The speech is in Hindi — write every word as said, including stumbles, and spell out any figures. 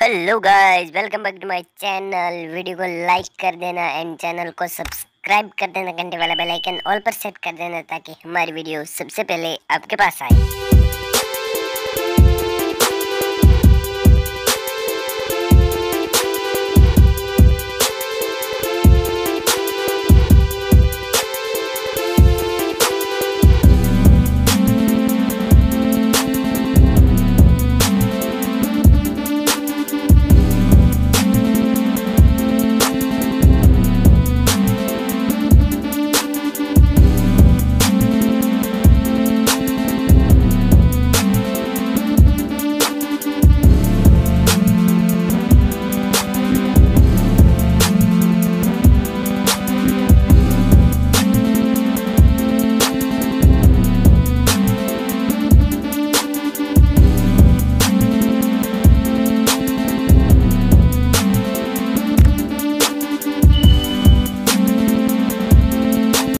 Hello guys, welcome back to my channel. Video को लाइक कर देना एंड चैनल को सब्सक्राइब कर देना, घंटे वाला बेल आइकन ऑल पर सेट कर देना ताकि हमारी वीडियो सबसे पहले आपके पास आए।